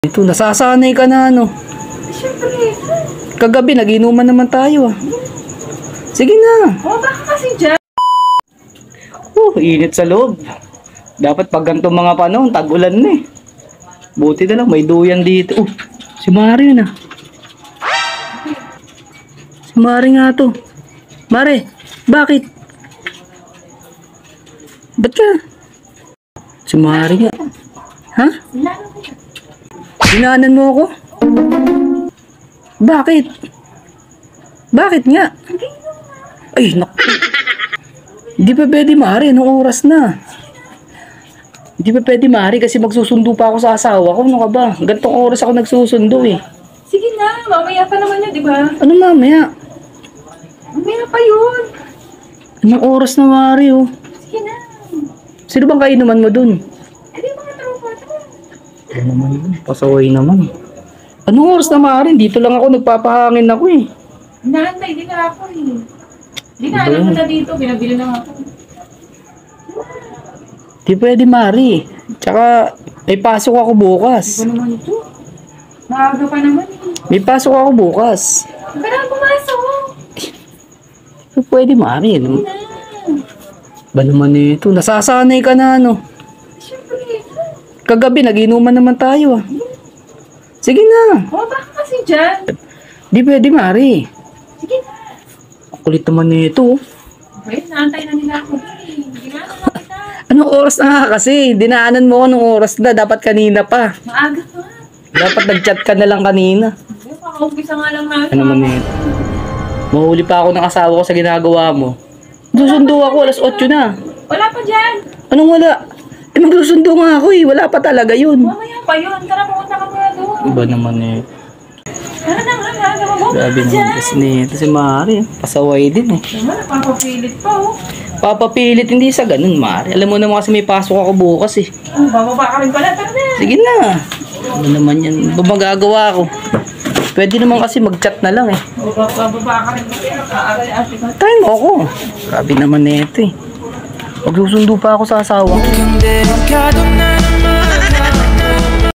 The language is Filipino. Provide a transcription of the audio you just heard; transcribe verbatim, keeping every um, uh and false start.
Ito, nasasanay ka na, ano? Siyempre. Kagabi, nag-inuman naman tayo, ah. Sige na. Oh, baka kasi dyan. Oh, init sa loob. Dapat pag ganito mga panahon, tag-ulan na eh. Buti na lang, may duyan dito. Oh, si Mari na. Si Mari nga to. Mari, bakit? Ba't ka? Si Mari nga. Ha? Dinaanan mo ako? Bakit? Bakit nga? Ay, naku. Hindi pa pwede, Mari. Anong oras na? Hindi pa pwede, Mari, kasi magsusundo pa ako sa asawa ko. Ano ka ba? Gantong oras ako nagsusundo eh. Sige na, mamaya pa naman yun, di ba? Ano mamaya? Mamaya pa yun. Anong oras na, Mari, oh? Sige na. Sino bang kainuman mo dun? Eh, di mga tropa to. Ano naman yun? Pasaway naman. Anong oras na, Mari? Dito lang ako, nagpapahangin ako eh. Hinaantay din na ako eh. Dinaanan ko na dito, binabili na ako. Di pwede, Mari. Tsaka, may pasok ako bukas. Ano naman ito? Maaga pa naman eh. May pasok ako bukas. Ba't ka na pumasok? Di pwede, Mari. Ano? Na. Ba naman ito? Nasasanay ka na, ano? Siyempre. Kagabi, nag-inuman naman tayo, ah. Sige na. Oh, baka kasi dyan. Di pwede, Mari. Sige na. Kulit naman nito. Okay, naantay na nila ako. Hindi nga naman kita. Anong oras na nga kasi? Dinaanan mo anong oras na. Dapat kanina pa. Maaga pa. Dapat nag-chat ka na lang kanina. Hindi, pakaumpisa nga lang natin. Ano naman nito? Mahuli pa ako ng asawa ko sa ginagawa mo. Susundo ako, alas otso na. Wala pa dyan. Anong wala? Eh, magsusundo nga ako eh. Wala pa talaga yun. Mamaya pa yun. Tara, pumunta ka muna doon. Iba naman eh. Tara na nga, maaga mo. Grabe naman kasi nito si Mari. Pasaway din eh. Naman, napapapilit pa oh. Papapilit, hindi sa ganun, Mari. Alam mo naman kasi may pasok ako bukas eh. Oh, bababa ka rin pala. Tara na. Sige na. Ano naman yan? Ba magagawa ko? Pwede naman kasi mag-chat na lang eh. Bababa ka rin pala. Nakaaral-ate ka. Tayo mo ako. Grabe naman nito eh. Magsusundo pa ako sa asawa ko.